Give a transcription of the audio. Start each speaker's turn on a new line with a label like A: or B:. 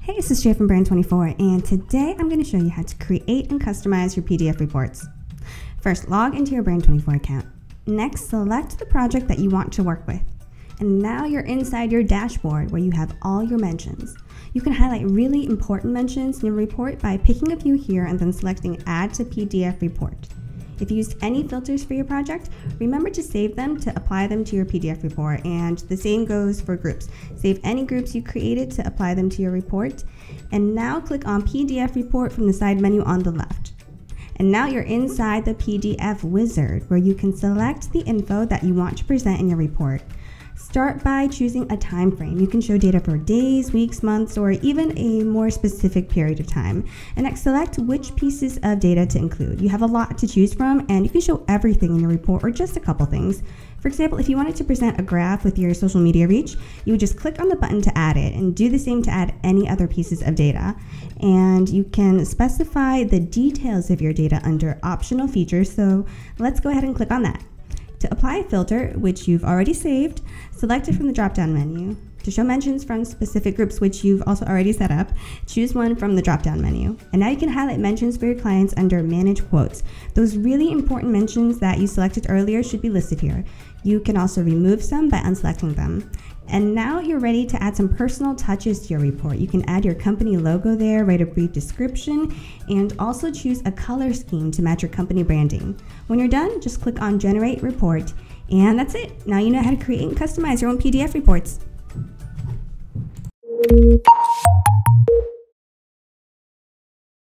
A: Hey, this is Jay from Brand24, and today I'm going to show you how to create and customize your PDF reports. First, log into your Brand24 account. Next, select the project that you want to work with. And now you're inside your dashboard where you have all your mentions. You can highlight really important mentions in your report by picking a few here and then selecting Add to PDF Report. If you used any filters for your project, remember to save them to apply them to your PDF report, and the same goes for groups. Save any groups you created to apply them to your report, and now click on PDF Report from the side menu on the left. And now you're inside the PDF wizard where you can select the info that you want to present in your report. Start by choosing a time frame. You can show data for days, weeks, months, or even a more specific period of time. And next, select which pieces of data to include. You have a lot to choose from, and you can show everything in your report or just a couple things. For example, if you wanted to present a graph with your social media reach, you would just click on the button to add it and do the same to add any other pieces of data. And you can specify the details of your data under optional features, so let's go ahead and click on that. To apply a filter, which you've already saved, select it from the drop-down menu. To show mentions from specific groups, which you've also already set up, choose one from the drop-down menu. And now you can highlight mentions for your clients under Manage Quotes. Those really important mentions that you selected earlier should be listed here. You can also remove some by unselecting them. And now you're ready to add some personal touches to your report. You can add your company logo there, write a brief description, and also choose a color scheme to match your company branding. When you're done, just click on Generate Report, and that's it. Now you know how to create and customize your own PDF reports.